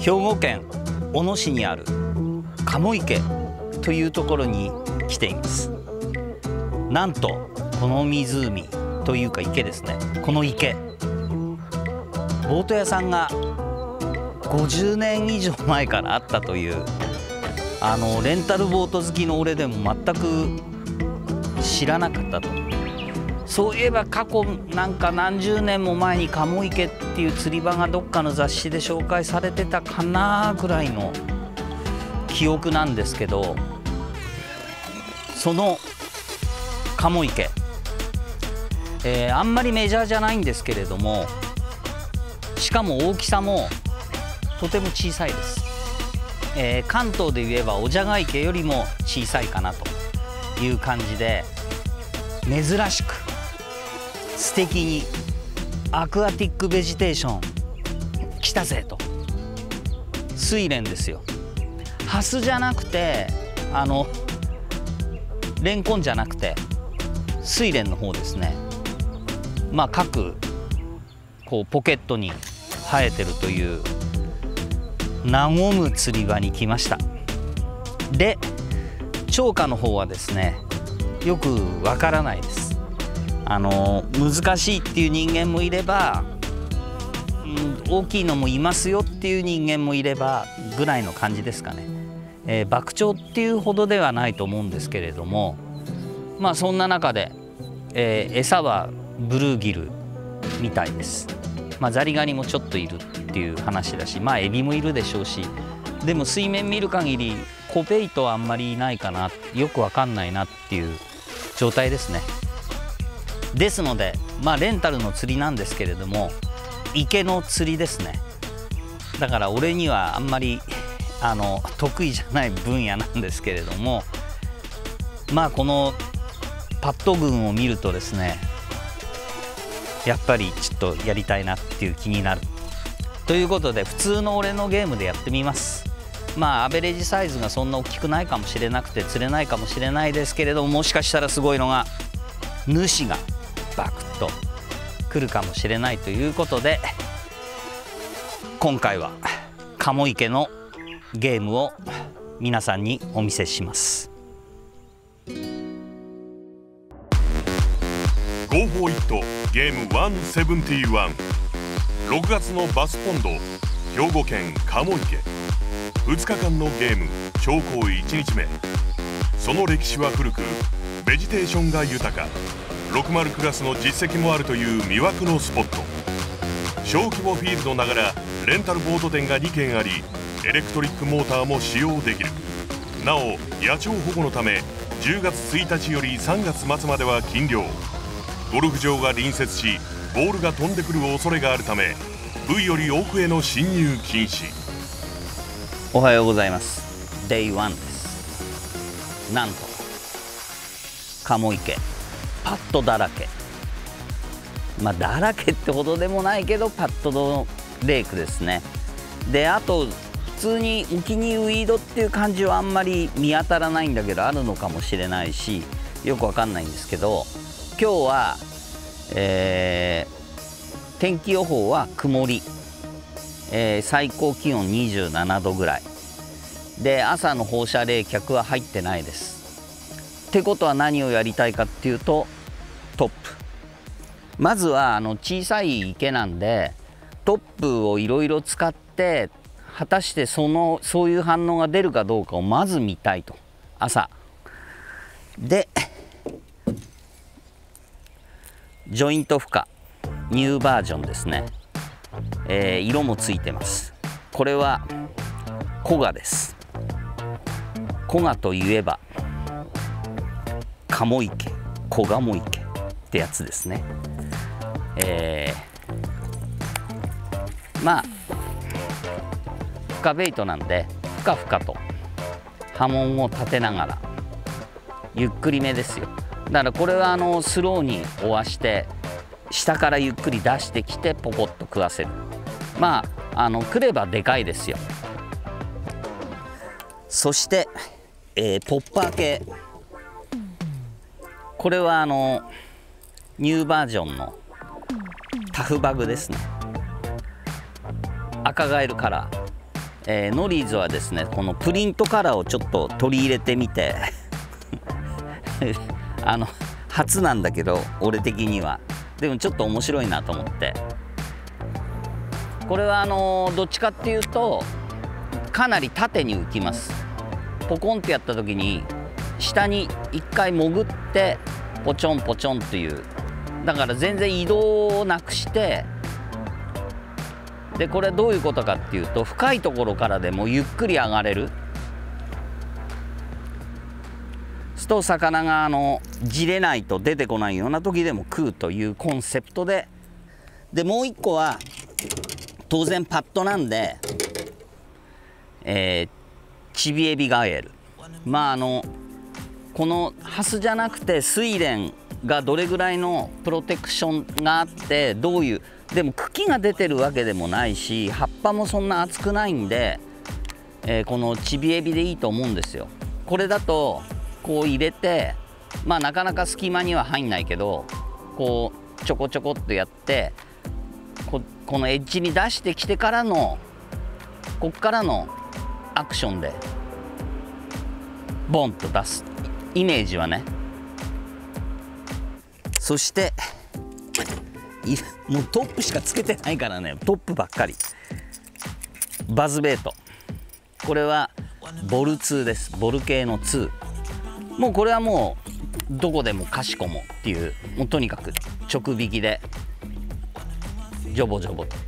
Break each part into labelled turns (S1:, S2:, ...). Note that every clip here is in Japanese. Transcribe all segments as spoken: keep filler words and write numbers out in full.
S1: 兵庫県小野市にある鴨池というところに来ています。なんとこの湖というか池ですね、この池、ボート屋さんがごじゅうねん以上前からあったという、あのレンタルボート好きの俺でも全く知らなかったと。そういえば過去なんか何十年も前に鴨池っていう釣り場がどっかの雑誌で紹介されてたかなぐらいの記憶なんですけど、その鴨池、えー、あんまりメジャーじゃないんですけれども、しかも大きさもとても小さいです。えー、関東で言えばおじゃが池よりも小さいかなという感じで、珍しく素敵にアクアティックベジテーション来たぜと。睡蓮ですよ。ハスじゃなくて、あのレンコンじゃなくて睡蓮の方ですね。まあ各こうポケットに生えてるという和む釣り場に来ました。で釣果の方はですね、よくわからないです。あの難しいっていう人間もいれば、うん、大きいのもいますよっていう人間もいればぐらいの感じですかね。えー、爆鳥っていうほどではないと思うんですけれども、まあそんな中で、えー、餌はブルーギルみたいです。まあ、ザリガニもちょっといるっていう話だし、まあエビもいるでしょうし、でも水面見る限りコベイトはあんまりいないかな、よくわかんないなっていう状態ですね。ですので、まあレンタルの釣りなんですけれども、池の釣りですね。だから俺にはあんまりあの得意じゃない分野なんですけれども、まあこのパッド群を見るとですね、やっぱりちょっとやりたいなっていう気になるということで、普通の俺のゲームでやってみます。まあアベレージサイズがそんな大きくないかもしれなくて釣れないかもしれないですけれども、もしかしたらすごいのが主がバクッと来るかもしれないということで、今回は鴨池のゲームを皆さんにお見せします。
S2: ゴーフォーイットゲームいちななじゅういち、ろくがつのバスポンド兵庫県鴨池、ふつかかんのゲーム長考いちにちめ。その歴史は古く、ベジテーションが豊か、ろくじゅうクラスの実績もあるという魅惑のスポット。小規模フィールドながらレンタルボート店がにけんあり、エレクトリックモーターも使用できる。なお野鳥保護のためじゅうがつついたちよりさんがつまつまでは禁漁。ゴルフ場が隣接し、ボールが飛んでくる恐れがあるため、ブイより奥への侵入禁止。
S1: おはようございます。デイワンです。なんと鴨池パッドだらけ、まあだらけってほどでもないけどパッドのレイクですね。であと普通に沖にウィードっていう感じはあんまり見当たらないんだけど、あるのかもしれないし、よくわかんないんですけど、今日は、えー、天気予報は曇り、えー、最高気温にじゅうななどぐらいで、朝の放射冷却は入ってないです。ってことは何をやりたいかっていうと、トップ。まずはあの小さい池なんで、トップをいろいろ使って果たしてそのそういう反応が出るかどうかをまず見たいと。朝でジョイント負荷ニューバージョンですね。えー、色もついてます。これはコガです。コガといえば鴨池、コガモ池ってやつですね。えー、まあ深ベイトなんで、ふかふかと波紋を立てながらゆっくりめですよ。だからこれはあのスローに追わして下からゆっくり出してきてポコッと食わせる。まああの来ればでかいですよ。そして、えー、ポッパー系、これはあのニューバージョンのタフバグですね。赤ガエルカラー、 えー、ノリーズはですねこのプリントカラーをちょっと取り入れてみてあの初なんだけど俺的にはでもちょっと面白いなと思って、これはあのー、どっちかっていうとかなり縦に浮きます。ポコンってやった時に下に一回潜ってポチョンポチョンっていう、だから全然移動をなくして、でこれどういうことかっていうと深いところからでもゆっくり上がれる。すと魚があのじれないと出てこないような時でも食うというコンセプトで、でもう一個は当然パッドなんで、えー、チビエビガエル、まああのこのハスじゃなくて睡蓮がどれぐらいのプロテクションがあって、どういうでも茎が出てるわけでもないし葉っぱもそんな厚くないんで、えー、このチビエビでいいと思うんですよ。これだとこう入れて、まあなかなか隙間には入んないけど、こうちょこちょこっとやってここのエッジに出してきてからのこっからのアクションでボンと出すイメージはね。そしてもうトップしかつけてないからね、トップばっかり。バズベイト、これはボルツーです。ボル系のツー。もうこれはもうどこでもかしこもっていう、もうとにかく直引きでジョボジョボと、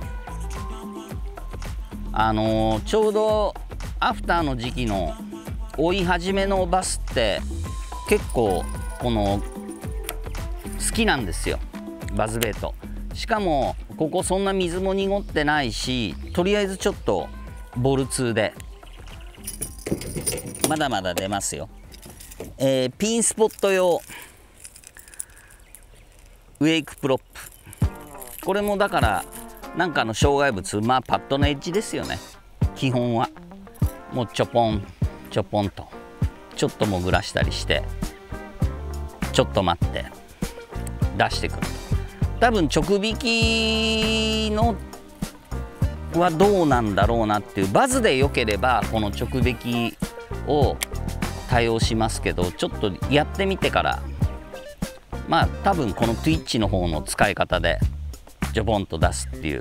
S1: あのー、ちょうどアフターの時期の追い始めのバスって結構この好きなんですよ、バズベイト。しかもここそんな水も濁ってないし、とりあえずちょっとボルツーでまだまだ出ますよ。えー、ピンスポット用ウェイクプロップ、これもだからなんかの障害物、まあパッドのエッジですよね。基本はもうちょぽんちょぽんとちょっと潜らしたりして、ちょっと待って出してくる。多分直引きのはどうなんだろうなっていう、バズで良ければこの直引きを対応しますけど、ちょっとやってみてから、まあ多分この Twitch の方の使い方でジョボンと出すっていう。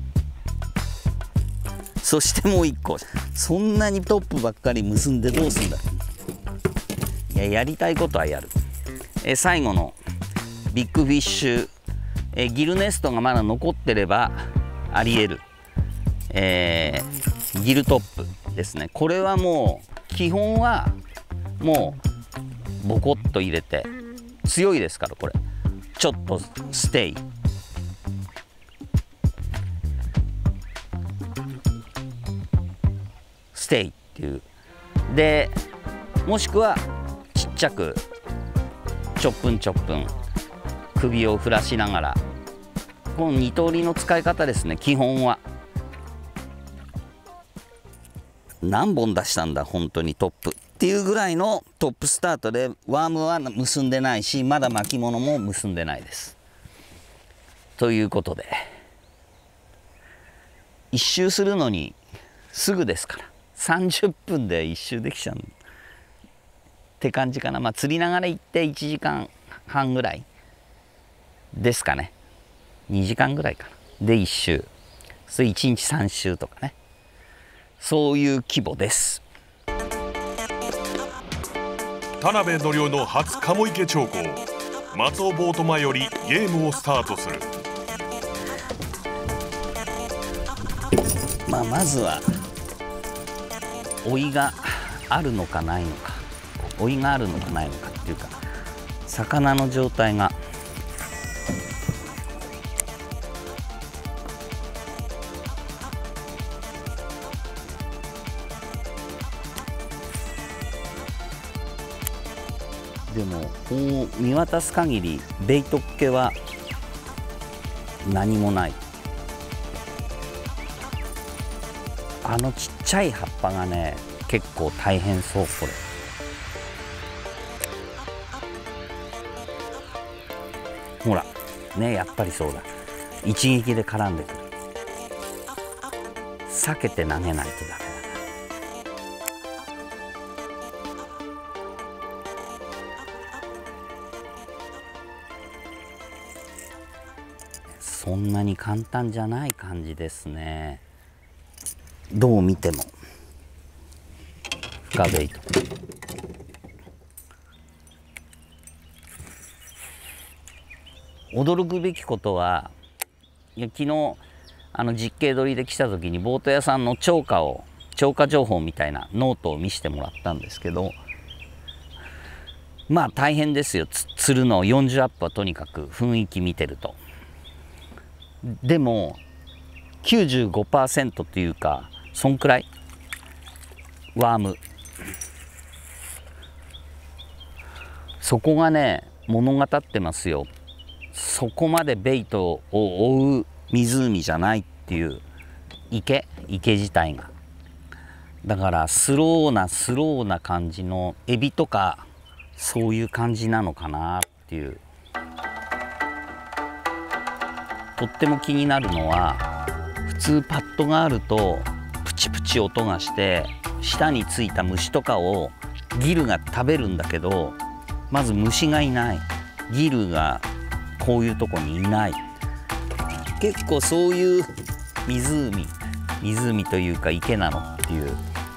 S1: そしてもう一個、そんなにトップばっかり結んでどうすんだ。いや、やりたいことはやる。え最後のビッグフィッシュ、えギルネストがまだ残ってればありえる、えー、ギルトップですね。これはもう基本はもうボコッと入れて、強いですからこれ。ちょっとステイ、ステイっていうで、もしくはちっちゃくちょっぷんちょっぷん首を振らしながら、この二通りの使い方ですね。基本は何本出したんだ本当にトップっていうぐらいのトップスタートで、ワームは結んでないし、まだ巻物も結んでないです。ということで一周するのにすぐですから、さんじゅっぷんで一周できちゃうって感じかな。まあ釣りながら行っていちじかんはんぐらいですかね。にじかんぐらいかなで一周、それいちにちさん周とかね、そういう規模です。
S2: 田辺則夫の初鴨池長考、松尾ボート前よりゲームをスタートする。
S1: まあまずは老いがあるのかないのか、老いがあるのかないのかっていうか、魚の状態がでもこう見渡す限りベイトっ気は何もない。あのちっちゃい葉っぱがね結構大変そう。これほらね、やっぱりそうだ、一撃で絡んでくる。 避けて投げないとダメだな。そんなに簡単じゃない感じですね。どう見ても深ベイト。驚くべきことは、いや昨日あの実景撮りで来た時にボート屋さんの釣果を釣果情報みたいなノートを見せてもらったんですけど、まあ大変ですよ、つ釣るのよんじゅうアップはとにかく雰囲気見てると。でも きゅうじゅうごパーセント というかそんくらいワーム、そこがね物語ってますよ。そこまでベイトを追う湖じゃないっていう池池自体が。だからスローなスローな感じのエビとかそういう感じなのかなっていう。とっても気になるのは、普通パッドがあるとプチプチ音がして舌についた虫とかをギルが食べるんだけど、まず虫がいない、ギルがこういうとこにいない。結構そういう湖湖というか池なのっていう。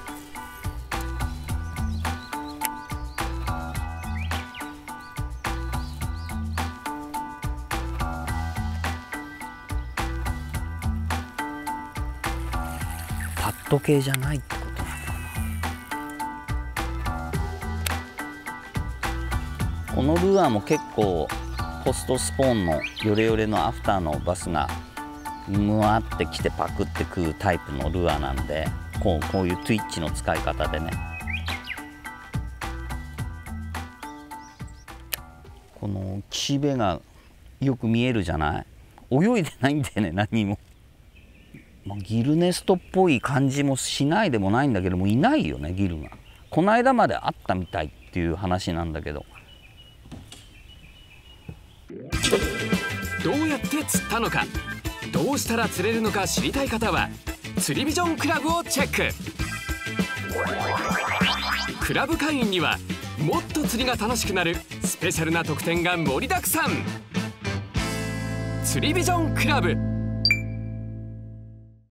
S1: パッド系じゃないってことなのかな。このルアーも結構ポストスポーンのヨレヨレのアフターのバスがむわってきてパクって食うタイプのルアーなんで、こう、こういうトゥイッチの使い方でね、この岸辺がよく見えるじゃない。泳いでないんだよね、何も。まあ、ギルネストっぽい感じもしないでもないんだけども、いないよねギルが。この間まであったみたいっていう話なんだけど。
S3: どうやって釣ったのか、どうしたら釣れるのか知りたい方は釣りビジョンクラブをチェック。クラブ会員にはもっと釣りが楽しくなるスペシャルな特典が盛りだくさん。釣りビジョンクラブ。